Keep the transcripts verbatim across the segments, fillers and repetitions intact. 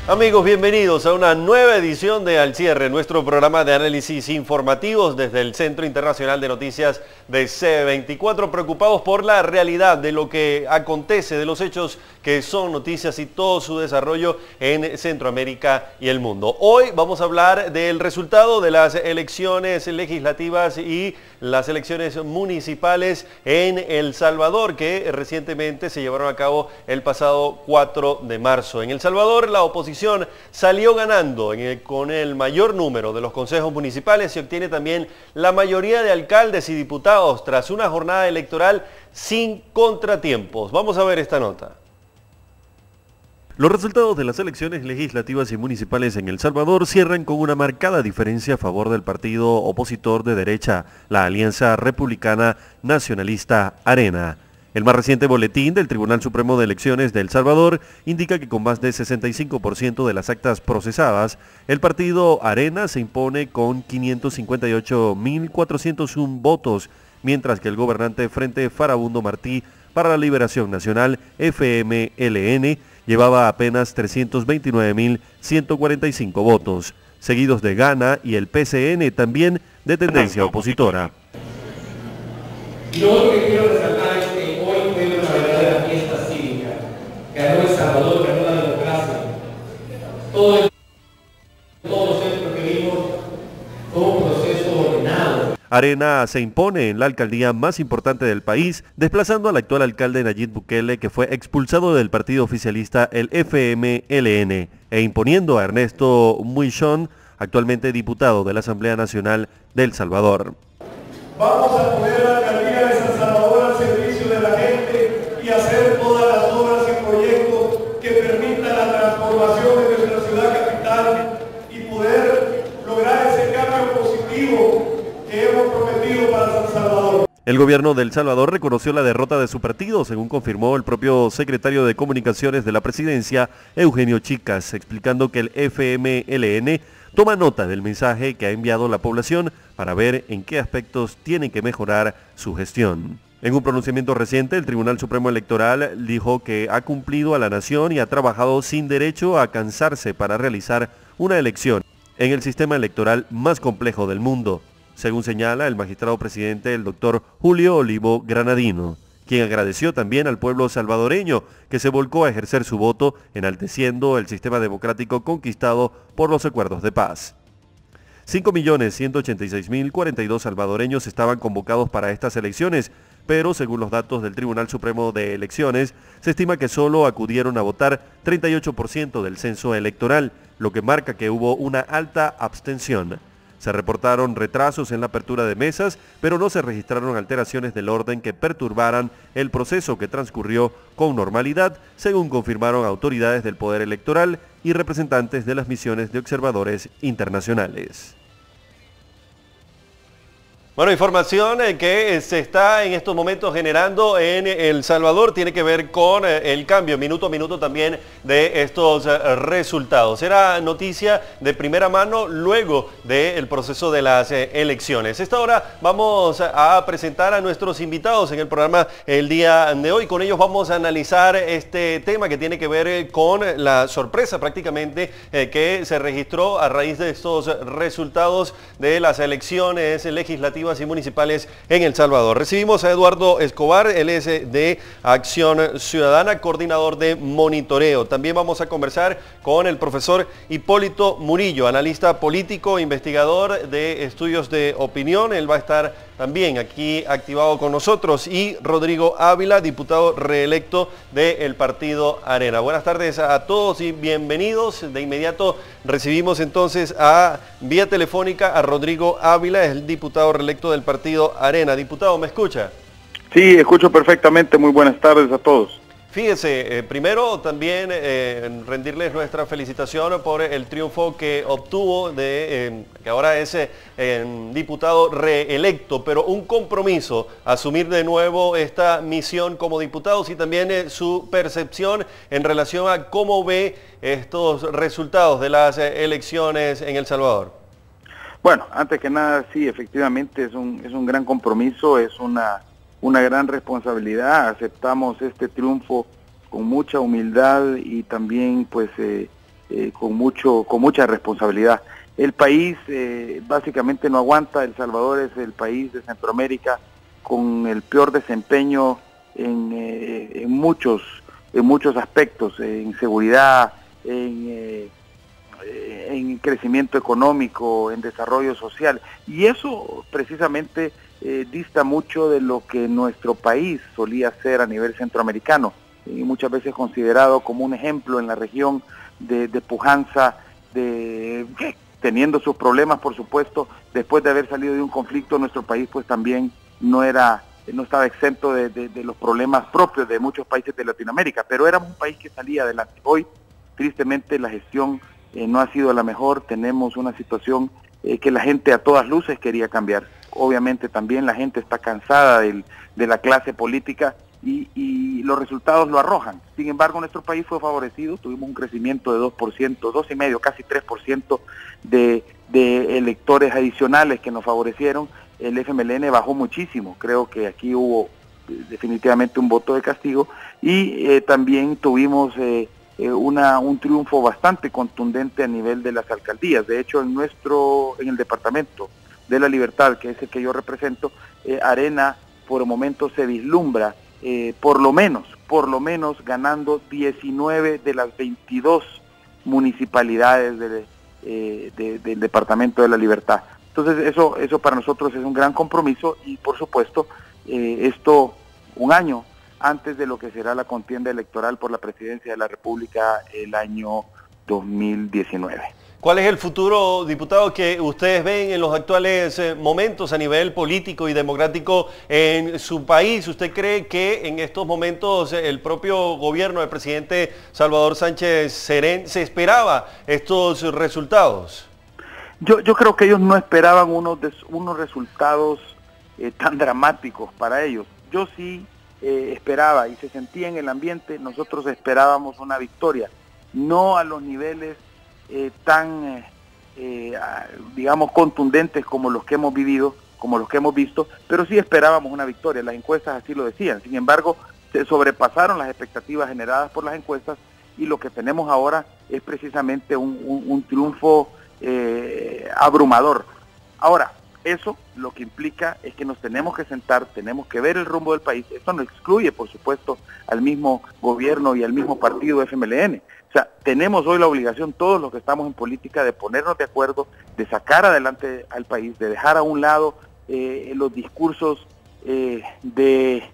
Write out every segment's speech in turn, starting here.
Amigos, bienvenidos a una nueva edición de Al Cierre, nuestro programa de análisis informativos desde el Centro Internacional de Noticias de C veinticuatro, preocupados por la realidad de lo que acontece, de los hechos que son noticias y todo su desarrollo en Centroamérica y el mundo. Hoy vamos a hablar del resultado de las elecciones legislativas y las elecciones municipales en El Salvador, que recientemente se llevaron a cabo el pasado cuatro de marzo. En El Salvador, la oposición salió ganando en el, con el mayor número de los consejos municipales y obtiene también la mayoría de alcaldes y diputados tras una jornada electoral sin contratiempos. Vamos a ver esta nota. Los resultados de las elecciones legislativas y municipales en El Salvador cierran con una marcada diferencia a favor del partido opositor de derecha, la Alianza Republicana Nacionalista Arena. El más reciente boletín del Tribunal Supremo de Elecciones de El Salvador indica que con más de sesenta y cinco por ciento de las actas procesadas, el partido Arena se impone con quinientos cincuenta y ocho mil cuatrocientos uno votos, mientras que el gobernante Frente Farabundo Martí para la Liberación Nacional, F M L N, llevaba apenas trescientos veintinueve mil ciento cuarenta y cinco votos, seguidos de Gana y el P C N, también de tendencia opositora. Yo lo que quiero resaltar es que hoy fue una verdadera fiesta cívica. Ganó El Salvador, ganó la democracia. Todo el, todos los centros que vimos fue un proceso ordenado. Arena se impone en la alcaldía más importante del país, desplazando al actual alcalde Nayib Bukele, que fue expulsado del partido oficialista el F M L N, e imponiendo a Ernesto Muichón, actualmente diputado de la Asamblea Nacional de El Salvador. Vamos a poner la alcaldía de San Salvador al servicio de la gente y hacer todas las obras y proyectos que permitan la transformación de nuestra ciudad capital y poder lograr ese cambio positivo que hemos prometido para San Salvador. El gobierno de El Salvador reconoció la derrota de su partido, según confirmó el propio secretario de Comunicaciones de la Presidencia, Eugenio Chicas, explicando que el F M L N toma nota del mensaje que ha enviado la población para ver en qué aspectos tiene que mejorar su gestión. En un pronunciamiento reciente, el Tribunal Supremo Electoral dijo que ha cumplido a la nación y ha trabajado sin derecho a cansarse para realizar una elección en el sistema electoral más complejo del mundo, según señala el magistrado presidente, el doctor Julio Olivo Granadino, quien agradeció también al pueblo salvadoreño que se volcó a ejercer su voto, enalteciendo el sistema democrático conquistado por los acuerdos de paz. cinco millones ciento ochenta y seis mil cuarenta y dos salvadoreños estaban convocados para estas elecciones, pero según los datos del Tribunal Supremo de Elecciones, se estima que solo acudieron a votar treinta y ocho por ciento del censo electoral, lo que marca que hubo una alta abstención. Se reportaron retrasos en la apertura de mesas, pero no se registraron alteraciones del orden que perturbaran el proceso, que transcurrió con normalidad, según confirmaron autoridades del Poder Electoral y representantes de las misiones de observadores internacionales. Bueno, información que se está en estos momentos generando en El Salvador tiene que ver con el cambio minuto a minuto también de estos resultados. Era noticia de primera mano luego del proceso de las elecciones. Esta hora vamos a presentar a nuestros invitados en el programa el día de hoy. Con ellos vamos a analizar este tema que tiene que ver con la sorpresa prácticamente que se registró a raíz de estos resultados de las elecciones legislativas y municipales en El Salvador. Recibimos a Eduardo Escobar, él es de Acción Ciudadana, coordinador de monitoreo. También vamos a conversar con el profesor Hipólito Murillo, analista político, investigador de estudios de opinión. Él va a estar también aquí activado con nosotros. Y Rodrigo Ávila, diputado reelecto del partido Arena. Buenas tardes a todos y bienvenidos. De inmediato recibimos entonces a vía telefónica a Rodrigo Ávila, es el diputado reelecto del partido Arena. Diputado, ¿me escucha? Sí, escucho perfectamente. Muy buenas tardes a todos. Fíjese, eh, primero también eh, rendirles nuestra felicitación por el triunfo que obtuvo, de eh, que ahora es eh, diputado reelecto, pero un compromiso, asumir de nuevo esta misión como diputados y también eh, su percepción en relación a cómo ve estos resultados de las eh, elecciones en El Salvador. Bueno, antes que nada, sí, efectivamente es un, es un gran compromiso, es una... una gran responsabilidad. Aceptamos este triunfo con mucha humildad y también pues eh, eh, con, mucho, con mucha responsabilidad. El país eh, básicamente no aguanta. El Salvador es el país de Centroamérica con el peor desempeño en, eh, en, muchos, en muchos aspectos, en seguridad, en, eh, en crecimiento económico, en desarrollo social. Y eso precisamente eh, dista mucho de lo que nuestro país solía ser a nivel centroamericano, y muchas veces considerado como un ejemplo en la región de, de pujanza, de... teniendo sus problemas, por supuesto. Después de haber salido de un conflicto, nuestro país pues también no era, no estaba exento de, de, de los problemas propios de muchos países de Latinoamérica, pero éramos un país que salía adelante. Hoy, tristemente, la gestión eh, no ha sido la mejor. Tenemos una situación eh, que la gente a todas luces quería cambiar. Obviamente también la gente está cansada del, de la clase política y, y los resultados lo arrojan. Sin embargo, nuestro país fue favorecido. Tuvimos un crecimiento de dos por ciento, dos y medio, casi tres por ciento de, de electores adicionales que nos favorecieron. El F M L N bajó muchísimo. Creo que aquí hubo eh, definitivamente un voto de castigo, y eh, también tuvimos eh, eh, una, un triunfo bastante contundente a nivel de las alcaldías. De hecho, en nuestro, en el departamento de La Libertad, que es el que yo represento, eh, Arena por el momento se vislumbra eh, por lo menos, por lo menos ganando diecinueve de las veintidós municipalidades de, eh, de, del departamento de La Libertad. Entonces eso, eso para nosotros es un gran compromiso, y por supuesto eh, esto un año antes de lo que será la contienda electoral por la presidencia de la República el año dos mil diecinueve. ¿Cuál es el futuro, diputado, que ustedes ven en los actuales eh, momentos a nivel político y democrático en su país? ¿Usted cree que en estos momentos eh, el propio gobierno del presidente Salvador Sánchez Serén se esperaba estos resultados? Yo, yo creo que ellos no esperaban unos, des, unos resultados eh, tan dramáticos para ellos. Yo sí eh, esperaba, y se sentía en el ambiente, nosotros esperábamos una victoria, no a los niveles Eh, tan, eh, eh, digamos, contundentes como los que hemos vivido, como los que hemos visto, pero sí esperábamos una victoria. Las encuestas así lo decían. Sin embargo, se sobrepasaron las expectativas generadas por las encuestas, y lo que tenemos ahora es precisamente un, un, un triunfo eh, abrumador. Ahora, eso lo que implica es que nos tenemos que sentar, tenemos que ver el rumbo del país. Esto no excluye, por supuesto, al mismo gobierno y al mismo partido F M L N. O sea, tenemos hoy la obligación, todos los que estamos en política, de ponernos de acuerdo, de sacar adelante al país, de dejar a un lado eh, los discursos eh, de,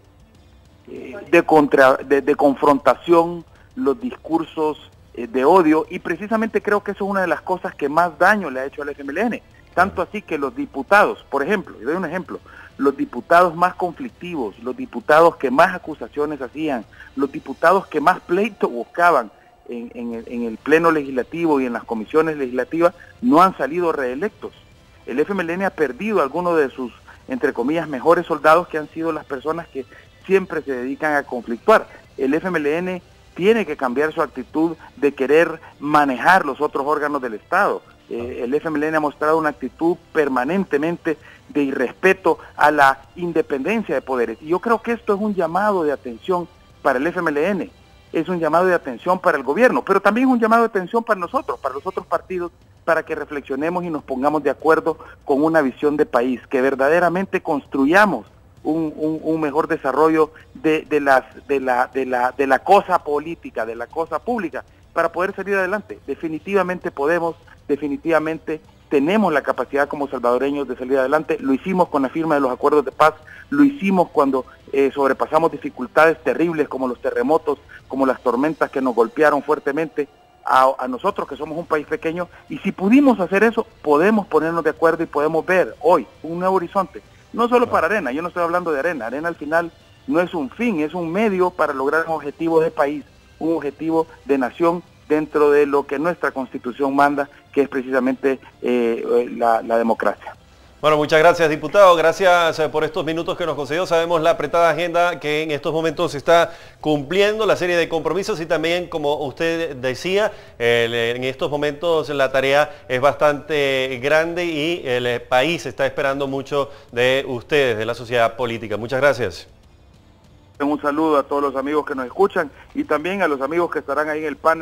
eh, de, contra, de, de confrontación, los discursos eh, de odio, y precisamente creo que eso es una de las cosas que más daño le ha hecho al F M L N. Tanto así que los diputados, por ejemplo, y doy un ejemplo, los diputados más conflictivos, los diputados que más acusaciones hacían, los diputados que más pleito buscaban, En, en, el, en el pleno legislativo y en las comisiones legislativas, no han salido reelectos. El F M L N ha perdido algunos de sus, entre comillas, mejores soldados, que han sido las personas que siempre se dedican a conflictuar. El F M L N tiene que cambiar su actitud de querer manejar los otros órganos del Estado. Eh, el F M L N ha mostrado una actitud permanentemente de irrespeto a la independencia de poderes. Y yo creo que esto es un llamado de atención para el F M L N. Es un llamado de atención para el gobierno, pero también es un llamado de atención para nosotros, para los otros partidos, para que reflexionemos y nos pongamos de acuerdo con una visión de país, que verdaderamente construyamos un, un, un mejor desarrollo de, de, las, de, la, de, la, de la cosa política, de la cosa pública, para poder salir adelante. Definitivamente podemos, definitivamente tenemos la capacidad como salvadoreños de salir adelante. Lo hicimos con la firma de los acuerdos de paz, lo hicimos cuando eh, sobrepasamos dificultades terribles como los terremotos, como las tormentas que nos golpearon fuertemente a, a nosotros, que somos un país pequeño, y si pudimos hacer eso, podemos ponernos de acuerdo y podemos ver hoy un nuevo horizonte, no solo para Arena. Yo no estoy hablando de Arena. Arena al final no es un fin, es un medio para lograr un objetivo de país, un objetivo de nación, dentro de lo que nuestra Constitución manda, que es precisamente eh, la, la democracia. Bueno, muchas gracias, diputado. Gracias por estos minutos que nos concedió. Sabemos la apretada agenda que en estos momentos se está cumpliendo, la serie de compromisos, y también, como usted decía, el, en estos momentos la tarea es bastante grande y el país está esperando mucho de ustedes, de la sociedad política. Muchas gracias. Un saludo a todos los amigos que nos escuchan, y también a los amigos que estarán ahí en el panel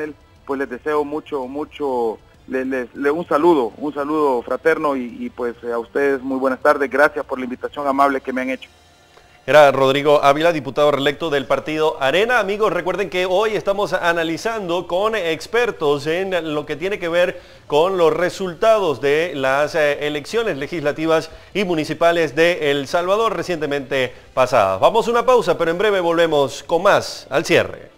pues les deseo mucho, mucho, les, les, les, un saludo, un saludo fraterno y, y pues a ustedes muy buenas tardes, gracias por la invitación amable que me han hecho. Era Rodrigo Ávila, diputado reelecto del partido Arena. Amigos, recuerden que hoy estamos analizando con expertos en lo que tiene que ver con los resultados de las elecciones legislativas y municipales de El Salvador recientemente pasadas. Vamos a una pausa, pero en breve volvemos con más al cierre.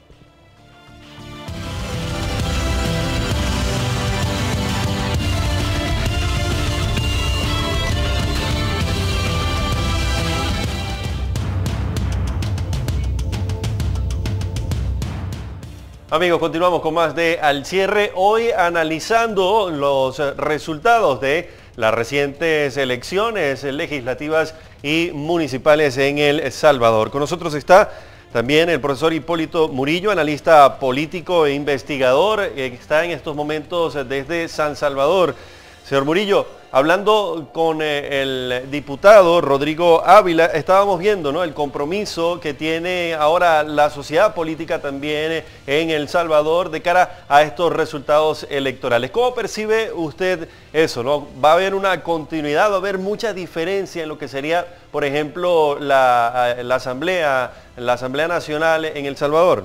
Amigos, continuamos con más de Al Cierre, hoy analizando los resultados de las recientes elecciones legislativas y municipales en El Salvador. Con nosotros está también el profesor Hipólito Murillo, analista político e investigador, que está en estos momentos desde San Salvador. Señor Murillo, hablando con el diputado Rodrigo Ávila, estábamos viendo, ¿no?, el compromiso que tiene ahora la sociedad política también en El Salvador de cara a estos resultados electorales. ¿Cómo percibe usted eso, no? ¿Va a haber una continuidad, va a haber mucha diferencia en lo que sería, por ejemplo, la, la Asamblea, la Asamblea Nacional en El Salvador?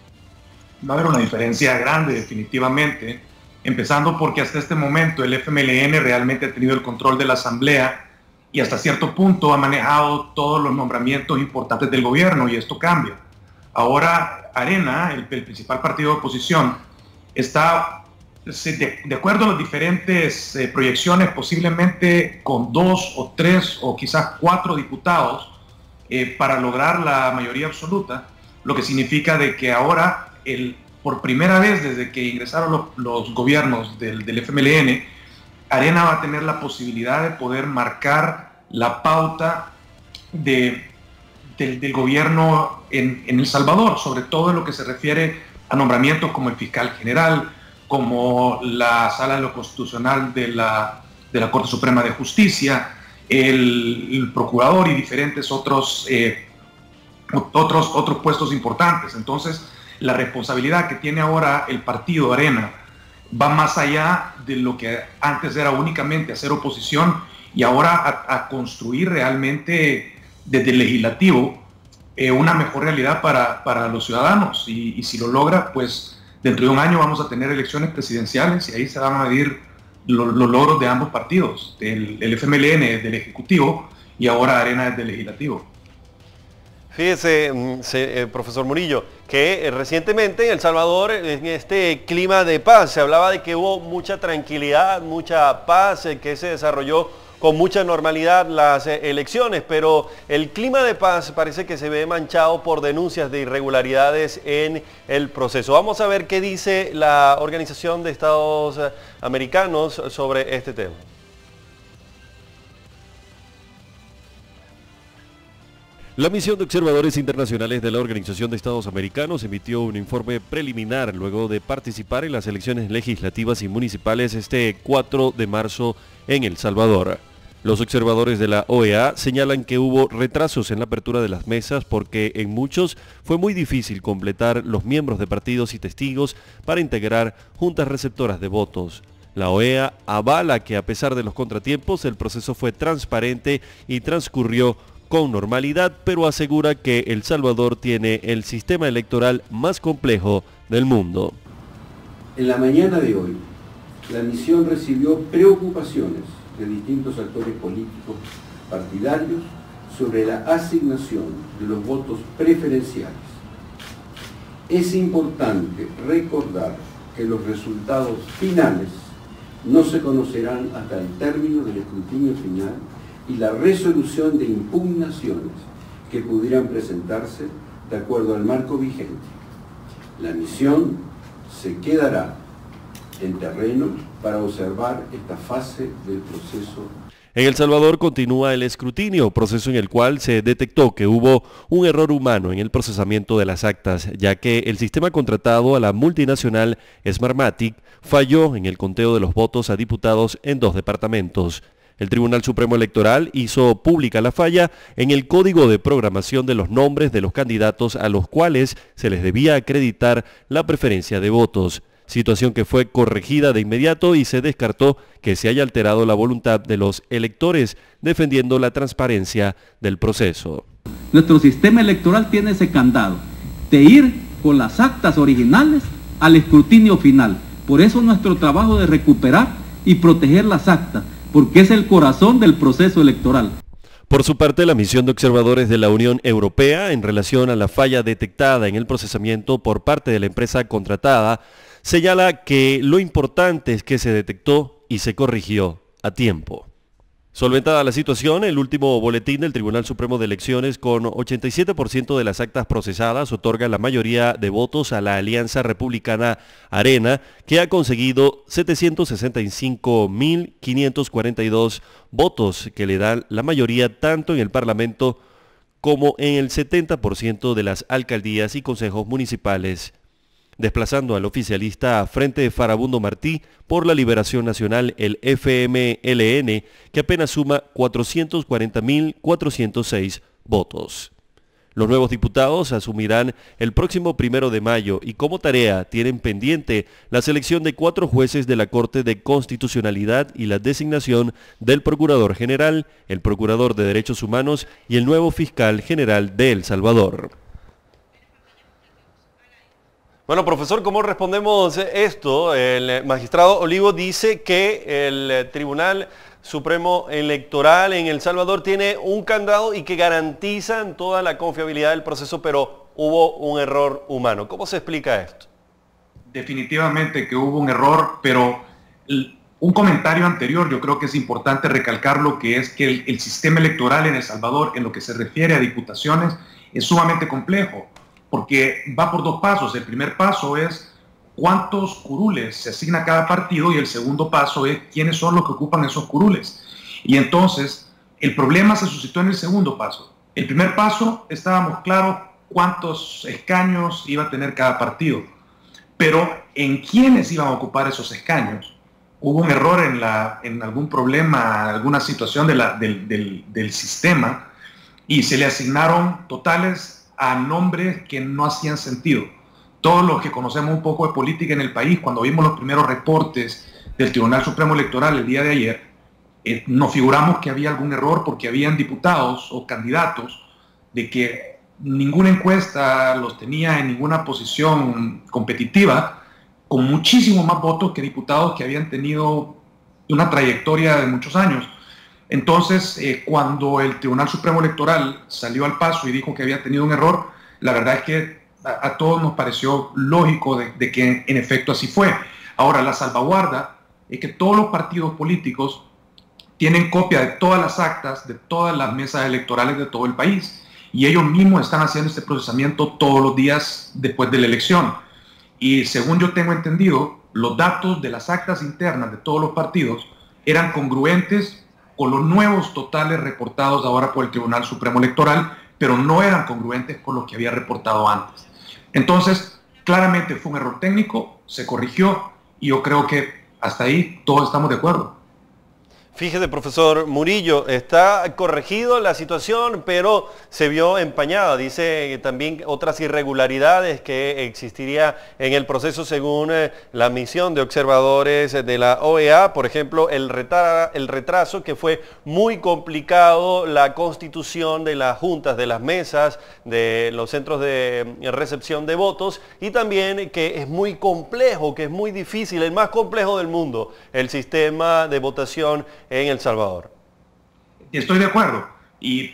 Va a haber una diferencia grande, definitivamente. Empezando porque hasta este momento el F M L N realmente ha tenido el control de la Asamblea y hasta cierto punto ha manejado todos los nombramientos importantes del gobierno, y esto cambia. Ahora Arena, el, el principal partido de oposición, está de, de acuerdo a las diferentes eh, proyecciones, posiblemente con dos o tres o quizás cuatro diputados eh, para lograr la mayoría absoluta, lo que significa de que ahora el por primera vez desde que ingresaron los, los gobiernos del, del F M L N, Arena va a tener la posibilidad de poder marcar la pauta de, de, del gobierno en, en El Salvador, sobre todo en lo que se refiere a nombramientos como el fiscal general, como la Sala de lo Constitucional de la, de la Corte Suprema de Justicia, el, el procurador y diferentes otros, eh, otros, otros puestos importantes. Entonces, la responsabilidad que tiene ahora el partido Arena va más allá de lo que antes era únicamente hacer oposición y ahora a, a construir realmente desde el legislativo eh, una mejor realidad para, para los ciudadanos. Y, y si lo logra, pues dentro de un año vamos a tener elecciones presidenciales y ahí se van a medir lo, los logros de ambos partidos, el, el F M L N del Ejecutivo y ahora Arena desde el Legislativo. Fíjese, eh, profesor Murillo, que eh, recientemente en El Salvador, en este clima de paz, se hablaba de que hubo mucha tranquilidad, mucha paz, eh, que se desarrolló con mucha normalidad las eh, elecciones, pero el clima de paz parece que se ve manchado por denuncias de irregularidades en el proceso. Vamos a ver qué dice la Organización de Estados Americanos sobre este tema. La misión de observadores internacionales de la Organización de Estados Americanos emitió un informe preliminar luego de participar en las elecciones legislativas y municipales este cuatro de marzo en El Salvador. Los observadores de la O E A señalan que hubo retrasos en la apertura de las mesas porque en muchos fue muy difícil completar los miembros de partidos y testigos para integrar juntas receptoras de votos. La O E A avala que a pesar de los contratiempos el proceso fue transparente y transcurrió con normalidad, pero asegura que El Salvador tiene el sistema electoral más complejo del mundo. En la mañana de hoy, la misión recibió preocupaciones de distintos actores políticos partidarios sobre la asignación de los votos preferenciales. Es importante recordar que los resultados finales no se conocerán hasta el término del escrutinio final y la resolución de impugnaciones que pudieran presentarse de acuerdo al marco vigente. La misión se quedará en terreno para observar esta fase del proceso. En El Salvador continúa el escrutinio, proceso en el cual se detectó que hubo un error humano en el procesamiento de las actas, ya que el sistema contratado a la multinacional Smartmatic falló en el conteo de los votos a diputados en dos departamentos. El Tribunal Supremo Electoral hizo pública la falla en el código de programación de los nombres de los candidatos a los cuales se les debía acreditar la preferencia de votos. situación que fue corregida de inmediato y se descartó que se haya alterado la voluntad de los electores, defendiendo la transparencia del proceso. Nuestro sistema electoral tiene ese candado de ir con las actas originales al escrutinio final. Por eso nuestro trabajo de recuperar y proteger las actas, porque es el corazón del proceso electoral. Por su parte, la misión de observadores de la Unión Europea en relación a la falla detectada en el procesamiento por parte de la empresa contratada señala que lo importante es que se detectó y se corrigió a tiempo. Solventada la situación, el último boletín del Tribunal Supremo de Elecciones, con ochenta y siete por ciento de las actas procesadas, otorga la mayoría de votos a la Alianza Republicana Arena, que ha conseguido setecientos sesenta y cinco mil quinientos cuarenta y dos votos, que le dan la mayoría tanto en el Parlamento como en el setenta por ciento de las alcaldías y consejos municipales, desplazando al oficialista Frente Farabundo Martí por la Liberación Nacional, el F M L N, que apenas suma cuatrocientos cuarenta mil cuatrocientos seis votos. Los nuevos diputados asumirán el próximo primero de mayo y como tarea tienen pendiente la selección de cuatro jueces de la Corte de Constitucionalidad y la designación del Procurador General, el Procurador de Derechos Humanos y el nuevo Fiscal General de El Salvador. Bueno, profesor, ¿cómo respondemos esto? El magistrado Olivo dice que el Tribunal Supremo Electoral en El Salvador tiene un candado y que garantizan toda la confiabilidad del proceso, pero hubo un error humano. ¿Cómo se explica esto? Definitivamente que hubo un error, pero un comentario anterior yo creo que es importante recalcarlo, que es que el, el sistema electoral en El Salvador, en lo que se refiere a diputaciones, es sumamente complejo, porque va por dos pasos. El primer paso es cuántos curules se asigna a cada partido y el segundo paso es quiénes son los que ocupan esos curules. Y entonces el problema se suscitó en el segundo paso. El primer paso estábamos claros cuántos escaños iba a tener cada partido, pero en quiénes iban a ocupar esos escaños. Hubo un error en, la, en algún problema, alguna situación de la, del, del, del sistema, y se le asignaron totales a nombres que no hacían sentido. Todos los que conocemos un poco de política en el país, cuando vimos los primeros reportes del Tribunal Supremo Electoral el día de ayer, eh, nos figuramos que había algún error porque habían diputados o candidatos de que ninguna encuesta los tenía en ninguna posición competitiva, con muchísimo más votos que diputados que habían tenido una trayectoria de muchos años. Entonces, eh, cuando el Tribunal Supremo Electoral salió al paso y dijo que había tenido un error, la verdad es que a, a todos nos pareció lógico de, de que en, en efecto así fue. Ahora, la salvaguarda es que todos los partidos políticos tienen copia de todas las actas, de todas las mesas electorales de todo el país, y ellos mismos están haciendo este procesamiento todos los días después de la elección. Y según yo tengo entendido, los datos de las actas internas de todos los partidos eran congruentes con los nuevos totales reportados ahora por el Tribunal Supremo Electoral, pero no eran congruentes con los que había reportado antes. Entonces, claramente fue un error técnico, se corrigió, y yo creo que hasta ahí todos estamos de acuerdo. Fíjese, profesor Murillo, está corregido la situación, pero se vio empañada. Dice también otras irregularidades que existiría en el proceso según eh, la misión de observadores de la O E A. Por ejemplo, el, retra el retraso, que fue muy complicado, la constitución de las juntas, de las mesas, de los centros de recepción de votos, y también que es muy complejo, que es muy difícil, el más complejo del mundo, el sistema de votación en El Salvador. Estoy de acuerdo, y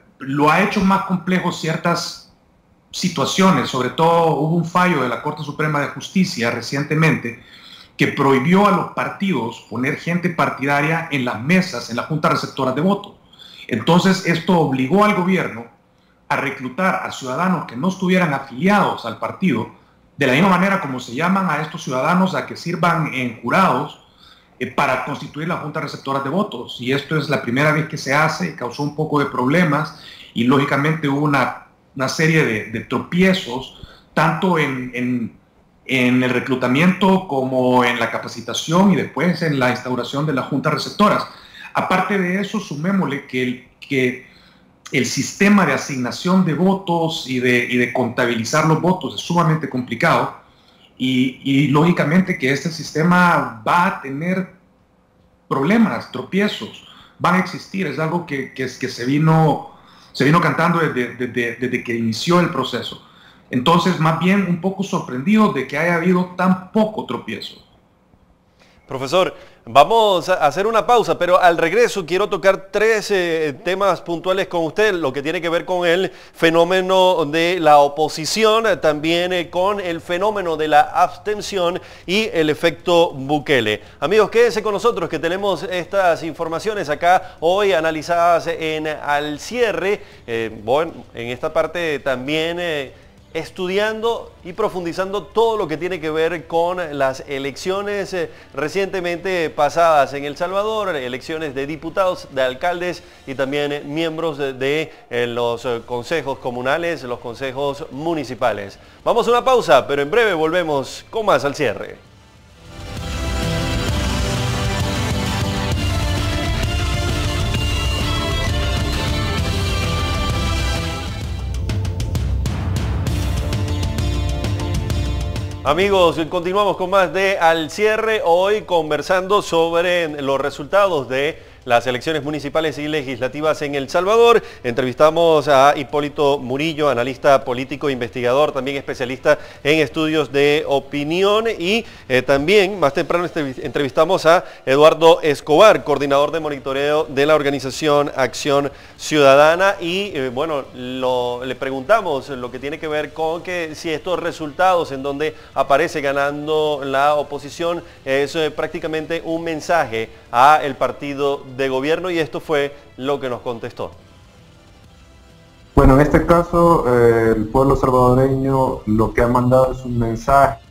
lo ha hecho más complejo ciertas situaciones. Sobre todo hubo un fallo de la Corte Suprema de Justicia recientemente que prohibió a los partidos poner gente partidaria en las mesas, en las juntas receptoras de votos. Entonces esto obligó al gobierno a reclutar a ciudadanos que no estuvieran afiliados al partido, de la misma manera como se llaman a estos ciudadanos a que sirvan en jurados para constituir las juntas receptoras de votos. Y esto es la primera vez que se hace, causó un poco de problemas y lógicamente hubo una, una serie de, de tropiezos, tanto en, en, en el reclutamiento como en la capacitación y después en la instauración de las juntas receptoras. Aparte de eso, sumémosle que el, que el sistema de asignación de votos y de, y de contabilizar los votos es sumamente complicado, y, y lógicamente que este sistema va a tener problemas, tropiezos, van a existir, es algo que, que, que se, vino, se vino cantando desde, desde, desde que inició el proceso. Entonces, más bien un poco sorprendido de que haya habido tan poco tropiezo. Profesor, vamos a hacer una pausa, pero al regreso quiero tocar tres eh, temas puntuales con usted, lo que tiene que ver con el fenómeno de la oposición, también eh, con el fenómeno de la abstención y el efecto Bukele. Amigos, quédense con nosotros que tenemos estas informaciones acá hoy analizadas en Al Cierre. Eh, bueno, en esta parte también... Eh, estudiando y profundizando todo lo que tiene que ver con las elecciones eh, recientemente pasadas en El Salvador, elecciones de diputados, de alcaldes y también eh, miembros de, de eh, los eh, consejos comunales, los consejos municipales. Vamos a una pausa, pero en breve volvemos con más Al Cierre. Amigos, continuamos con más de Al Cierre, hoy conversando sobre los resultados de las elecciones municipales y legislativas en El Salvador. Entrevistamos a Hipólito Murillo, analista político, investigador, también especialista en estudios de opinión, y eh, también más temprano entrevistamos a Eduardo Escobar, coordinador de monitoreo de la organización Acción Ciudadana, y eh, bueno, lo, le preguntamos lo que tiene que ver con que si estos resultados en donde aparece ganando la oposición es eh, prácticamente un mensaje a el partido de gobierno, y esto fue lo que nos contestó. Bueno, en este caso eh, el pueblo salvadoreño lo que ha mandado es un mensaje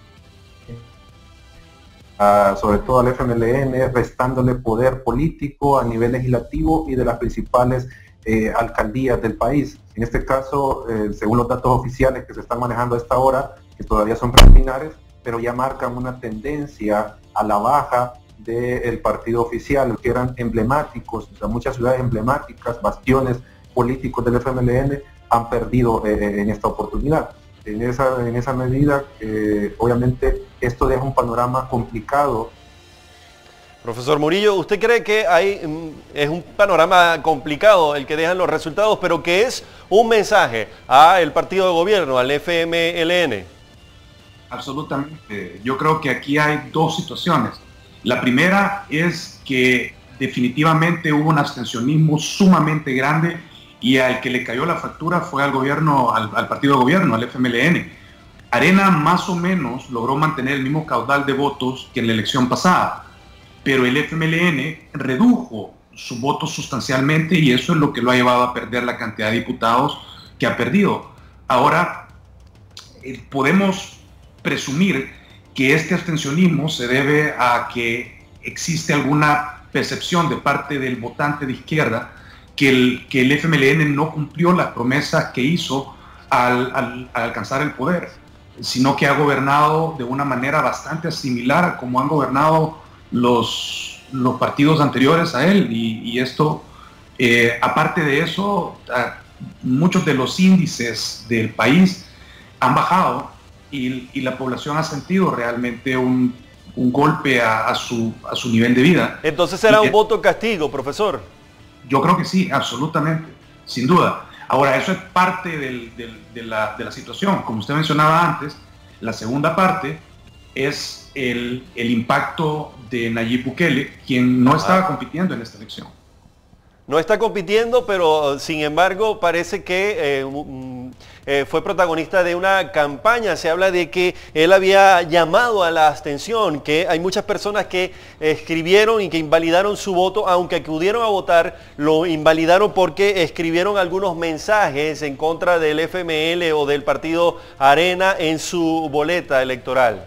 a, sobre todo al F M L N, restándole poder político a nivel legislativo y de las principales eh, alcaldías del país. En este caso, eh, según los datos oficiales que se están manejando a esta hora, que todavía son preliminares, pero ya marcan una tendencia a la baja del partido oficial, que eran emblemáticos, o sea, muchas ciudades emblemáticas, bastiones políticos del F M L N han perdido eh, en esta oportunidad. En esa, en esa medida, eh, obviamente, esto deja un panorama complicado. Profesor Murillo, ¿usted cree que hay, es un panorama complicado el que dejan los resultados, pero que es un mensaje al partido de gobierno, al F M L N? Absolutamente. Yo creo que aquí hay dos situaciones. La primera es que definitivamente hubo un abstencionismo sumamente grande, y al que le cayó la factura fue al gobierno, al, al partido de gobierno, al F M L N. Arena más o menos logró mantener el mismo caudal de votos que en la elección pasada, pero el F M L N redujo su voto sustancialmente, y eso es lo que lo ha llevado a perder la cantidad de diputados que ha perdido. Ahora, eh, podemos presumir que este abstencionismo se debe a que existe alguna percepción de parte del votante de izquierda que el, que el F M L N no cumplió las promesas que hizo al, al, al alcanzar el poder, sino que ha gobernado de una manera bastante similar a como han gobernado los, los partidos anteriores a él, y, y esto, eh, aparte de eso, muchos de los índices del país han bajado, Y, y la población ha sentido realmente un, un golpe a, a, su, a su nivel de vida. Entonces será y, un voto castigo, profesor. Yo creo que sí, absolutamente, sin duda. Ahora, eso es parte del, del, de, la, de la situación. Como usted mencionaba antes, la segunda parte es el, el impacto de Nayib Bukele, quien no estaba compitiendo en esta elección. No está compitiendo, pero sin embargo parece que eh, eh, fue protagonista de una campaña. Se habla de que él había llamado a la abstención, que hay muchas personas que escribieron y que invalidaron su voto, aunque acudieron a votar, lo invalidaron porque escribieron algunos mensajes en contra del F M L o del partido Arena en su boleta electoral.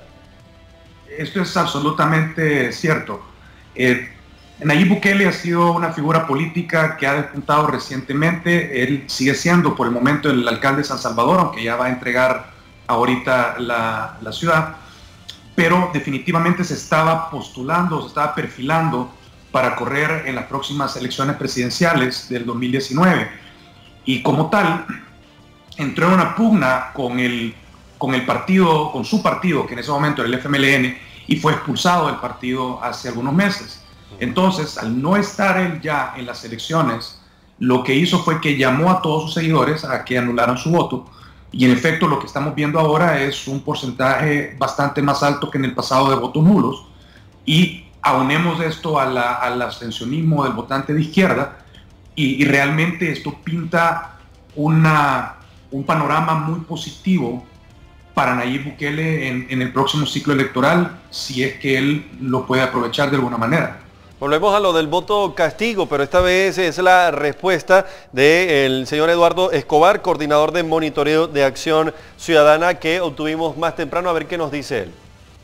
Esto es absolutamente cierto. Eh, Nayib Bukele ha sido una figura política que ha despuntado recientemente. Él sigue siendo por el momento el alcalde de San Salvador, aunque ya va a entregar ahorita la, la ciudad, pero definitivamente se estaba postulando, se estaba perfilando para correr en las próximas elecciones presidenciales del dos mil diecinueve, y como tal entró en una pugna con el con el partido, con su partido, que en ese momento era el F M L N, y fue expulsado del partido hace algunos meses. Entonces, al no estar él ya en las elecciones, lo que hizo fue que llamó a todos sus seguidores a que anularan su voto, y en efecto lo que estamos viendo ahora es un porcentaje bastante más alto que en el pasado de votos nulos, y aunemos esto a la, al abstencionismo del votante de izquierda, y, y realmente esto pinta una, un panorama muy positivo para Nayib Bukele en, en el próximo ciclo electoral, si es que él lo puede aprovechar de alguna manera. Volvemos a lo del voto castigo, pero esta vez es la respuesta del señor Eduardo Escobar, coordinador de monitoreo de Acción Ciudadana, que obtuvimos más temprano. A ver qué nos dice él.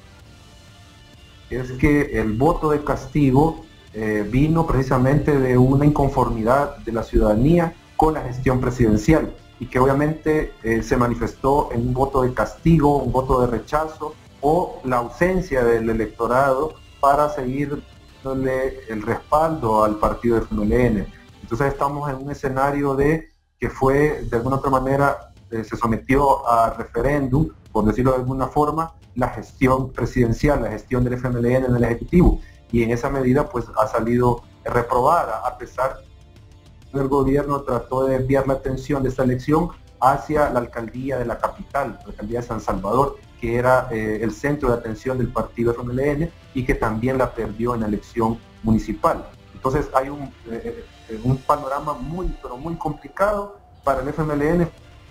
Es que el voto de castigo eh, vino precisamente de una inconformidad de la ciudadanía con la gestión presidencial, y que obviamente eh, se manifestó en un voto de castigo, un voto de rechazo o la ausencia del electorado para seguir dándole el respaldo al partido de F M L N. Entonces estamos en un escenario de que fue, de alguna otra manera, eh, se sometió a referéndum, por decirlo de alguna forma, la gestión presidencial, la gestión del F M L N en el Ejecutivo, y en esa medida pues ha salido reprobada, a pesar el gobierno trató de desviar la atención de esta elección hacia la alcaldía de la capital, la alcaldía de San Salvador, que era eh, el centro de atención del partido F M L N y que también la perdió en la elección municipal. Entonces hay un, eh, un panorama muy, pero muy complicado para el F M L N.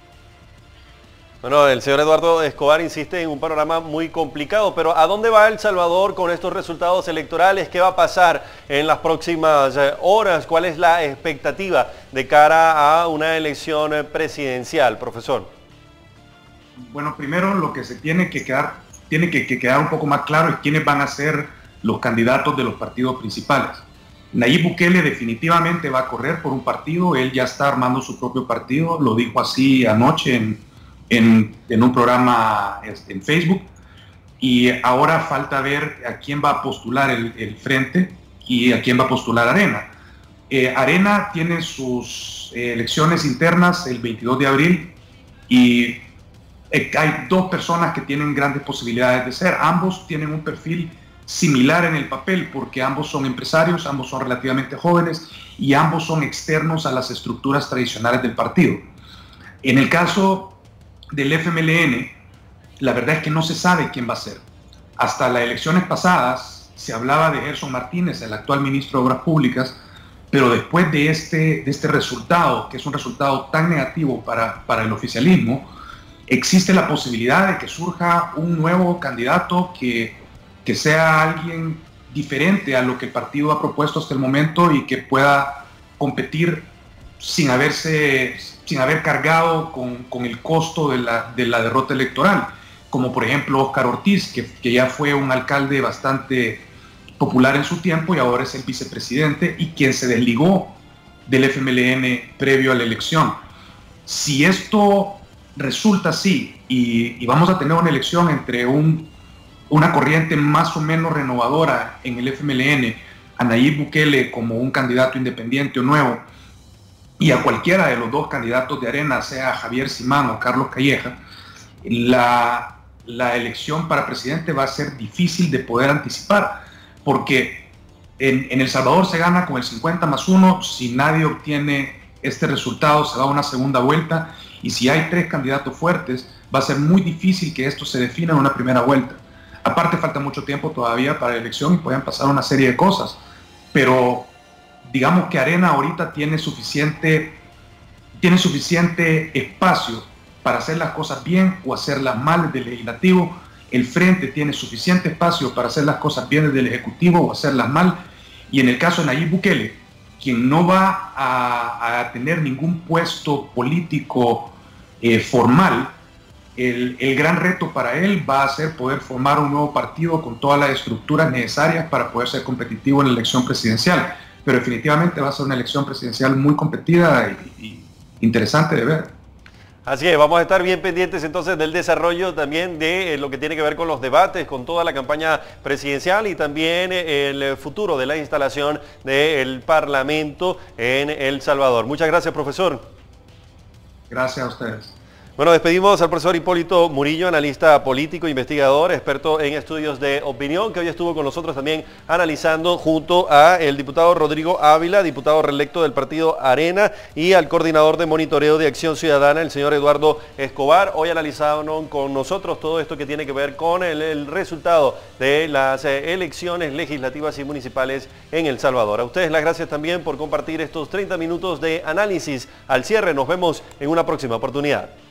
Bueno, el señor Eduardo Escobar insiste en un panorama muy complicado, pero ¿a dónde va El Salvador con estos resultados electorales? ¿Qué va a pasar en las próximas horas? ¿Cuál es la expectativa de cara a una elección presidencial, profesor? Bueno, primero lo que se tiene que quedar, tiene que, que quedar un poco más claro es quiénes van a ser los candidatos de los partidos principales. Nayib Bukele definitivamente va a correr por un partido, él ya está armando su propio partido, lo dijo así anoche en En, en un programa este, en Facebook, y ahora falta ver a quién va a postular el, el Frente y a quién va a postular Arena. Eh, Arena tiene sus eh, elecciones internas el veintidós de abril y eh, hay dos personas que tienen grandes posibilidades de ser. Ambos tienen un perfil similar en el papel porque ambos son empresarios, ambos son relativamente jóvenes y ambos son externos a las estructuras tradicionales del partido. En el caso del F M L N, la verdad es que no se sabe quién va a ser. Hasta las elecciones pasadas se hablaba de Gerson Martínez, el actual ministro de Obras Públicas, pero después de este, de este resultado, que es un resultado tan negativo para, para el oficialismo, existe la posibilidad de que surja un nuevo candidato que, que sea alguien diferente a lo que el partido ha propuesto hasta el momento y que pueda competir sin haberse... sin haber cargado con, con el costo de la, de la derrota electoral, como por ejemplo Óscar Ortiz, que, que ya fue un alcalde bastante popular en su tiempo y ahora es el vicepresidente y quien se desligó del F M L N previo a la elección. Si esto resulta así y, y vamos a tener una elección entre un, una corriente más o menos renovadora en el F M L N, a Nayib Bukele como un candidato independiente o nuevo, y a cualquiera de los dos candidatos de Arena, sea Javier Simán o Carlos Calleja, la, la elección para presidente va a ser difícil de poder anticipar, porque en, en El Salvador se gana con el cincuenta más uno, si nadie obtiene este resultado se da una segunda vuelta, y si hay tres candidatos fuertes, va a ser muy difícil que esto se defina en una primera vuelta. Aparte falta mucho tiempo todavía para la elección y pueden pasar una serie de cosas, pero digamos que Arena ahorita tiene suficiente, tiene suficiente espacio para hacer las cosas bien o hacerlas mal desde el legislativo. El Frente tiene suficiente espacio para hacer las cosas bien desde el ejecutivo o hacerlas mal. Y en el caso de Nayib Bukele, quien no va a, a tener ningún puesto político eh, formal, el, el gran reto para él va a ser poder formar un nuevo partido con todas las estructuras necesarias para poder ser competitivo en la elección presidencial. Pero definitivamente va a ser una elección presidencial muy competida y, y interesante de ver. Así es, vamos a estar bien pendientes entonces del desarrollo también de lo que tiene que ver con los debates, con toda la campaña presidencial y también el futuro de la instalación del Parlamento en El Salvador. Muchas gracias, profesor. Gracias a ustedes. Bueno, despedimos al profesor Hipólito Murillo, analista político, investigador, experto en estudios de opinión, que hoy estuvo con nosotros también analizando junto a el diputado Rodrigo Ávila, diputado reelecto del partido Arena, y al coordinador de monitoreo de Acción Ciudadana, el señor Eduardo Escobar. Hoy analizaron con nosotros todo esto que tiene que ver con el, el resultado de las eh, elecciones legislativas y municipales en El Salvador. A ustedes las gracias también por compartir estos treinta minutos de análisis. Al cierre, nos vemos en una próxima oportunidad.